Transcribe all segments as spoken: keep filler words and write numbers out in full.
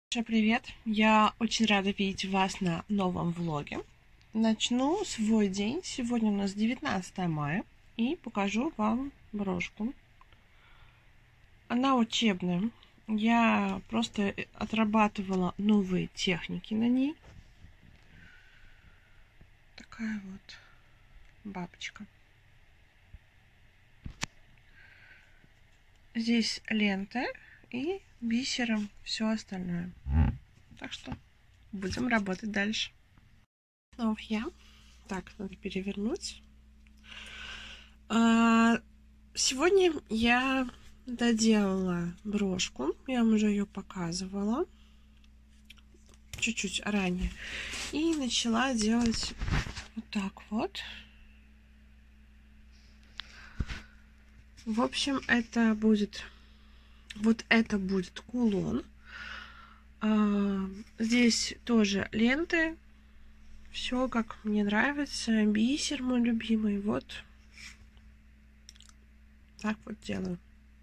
Всем привет! Я очень рада видеть вас на новом влоге. Начну свой день. Сегодня у нас девятнадцатое мая. И покажу вам брошку. Она учебная. Я просто отрабатывала новые техники на ней. Такая вот бабочка. Здесь лента и бисером все остальное. Так что будем работать дальше. Снова я. Так, надо перевернуть. А, сегодня я доделала брошку. Я вам уже ее показывала чуть-чуть ранее. И начала делать вот так вот. В общем, это будет... Вот это будет кулон. А, здесь тоже ленты. Все как мне нравится. Бисер мой любимый. Вот. Так вот делаю.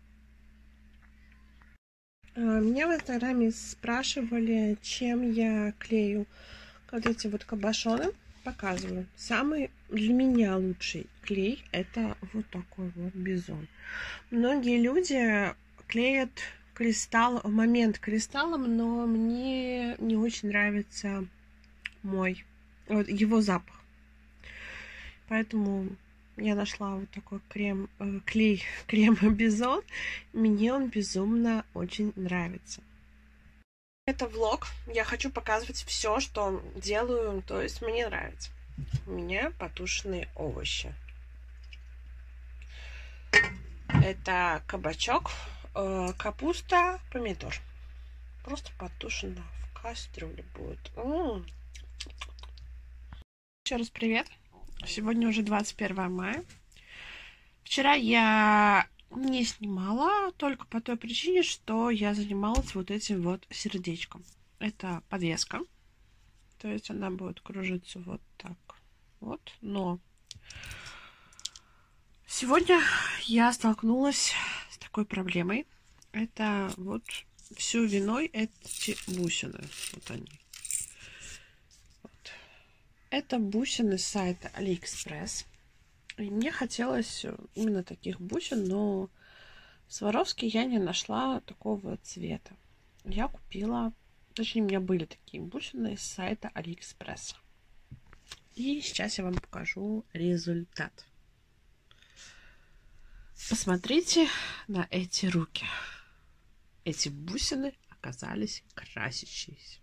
А, меня в инстаграме спрашивали, чем я клею вот эти вот кабошоны. Показываю. Самый для меня лучший клей это вот такой вот бизон. Многие люди клеят кристалл, момент кристаллом, но мне не очень нравится мой, вот его запах. Поэтому я нашла вот такой крем, э, клей, крем бизон. Мне он безумно очень нравится. Это влог. Я хочу показывать все, что делаю, то есть мне нравится. У меня потушенные овощи. Это кабачок, капуста, помидор. Просто потушено в кастрюле будет. М-м. Еще раз привет. Сегодня уже двадцать первое мая. Вчера я не снимала только по той причине, что я занималась вот этим вот сердечком. Это подвеска. То есть она будет кружиться вот так вот. Но сегодня я столкнулась с такой проблемой. Это вот всю виной эти бусины. Вот они. Вот. Это бусины с сайта Алиэкспресс. И мне хотелось именно таких бусин, но в Сваровске я не нашла такого цвета. Я купила, точнее, у меня были такие бусины с сайта Алиэкспресс. И сейчас я вам покажу результат. Посмотрите на эти руки. Эти бусины оказались красящиеся.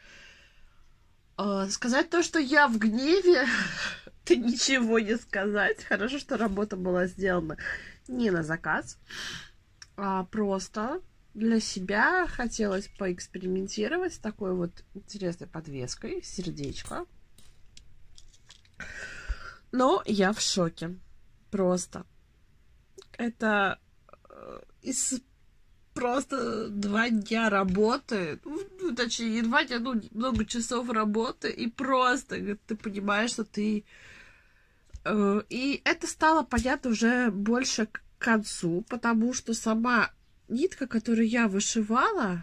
Э, сказать то, что я в гневе, это ничего не сказать. Хорошо, что работа была сделана не на заказ, а просто для себя хотелось поэкспериментировать с такой вот интересной подвеской, сердечко. Но я в шоке. Просто. Это из просто два дня работы, ну, точнее, не два дня, ну, много часов работы, и просто ты понимаешь, что ты... Э, и это стало понятно уже больше к концу, потому что сама нитка, которую я вышивала...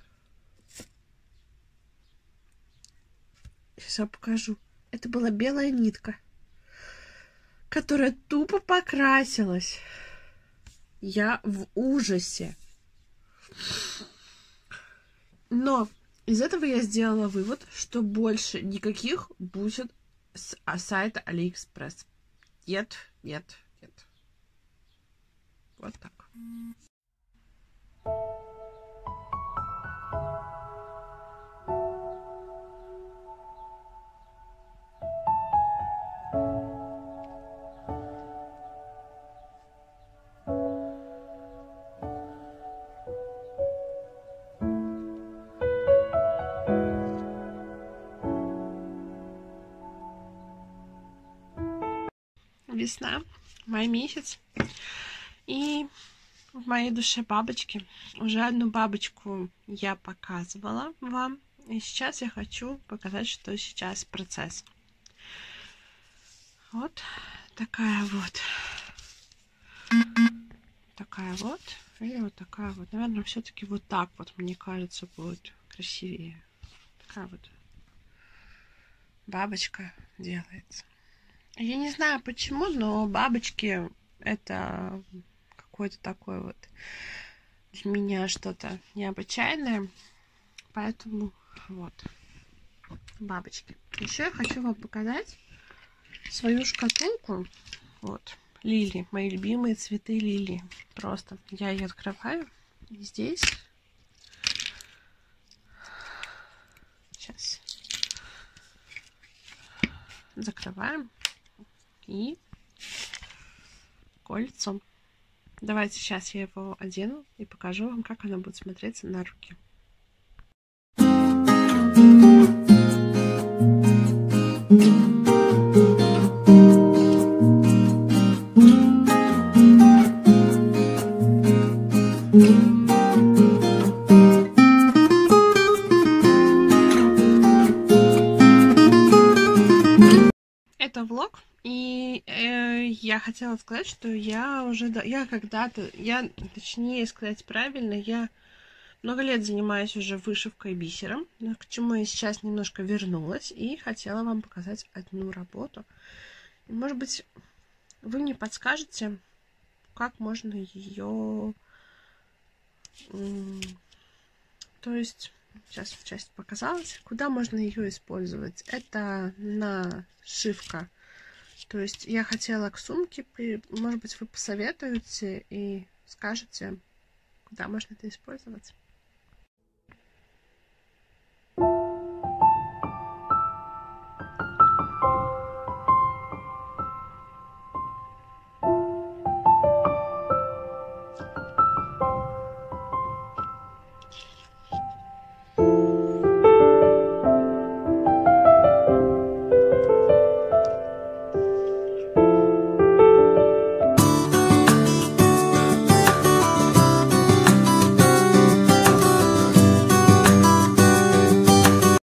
Сейчас я покажу. Это была белая нитка, которая тупо покрасилась. Я в ужасе. Но из этого я сделала вывод, что больше никаких бусин с сайта Алиэкспресс. Нет, нет, нет. Вот так. Весна, май месяц, и в моей душе бабочки. Уже одну бабочку я показывала вам, и сейчас я хочу показать, что сейчас процесс. Вот такая вот, такая вот, и вот такая вот. Наверное, все-таки вот так вот, мне кажется, будет красивее. Такая вот бабочка делается. Я не знаю почему, но бабочки это какое-то такое вот для меня что-то необычайное. Поэтому вот бабочки. Еще я хочу вам показать свою шкатулку. Вот, лилии, мои любимые цветы лилии. Просто я ее открываю. И здесь сейчас закрываем и кольцо. Давайте сейчас я его одену и покажу вам, как оно будет смотреться на руки. Это влог, и э, я хотела сказать, что я уже, я когда-то, я, точнее сказать правильно, я много лет занимаюсь уже вышивкой бисером, к чему я сейчас немножко вернулась, и хотела вам показать одну работу. И, может быть, вы мне подскажете, как можно ее, то есть, сейчас часть показалась, куда можно ее использовать. Это нашивка. То есть я хотела к сумке, может быть, вы посоветуете и скажете, куда можно это использовать.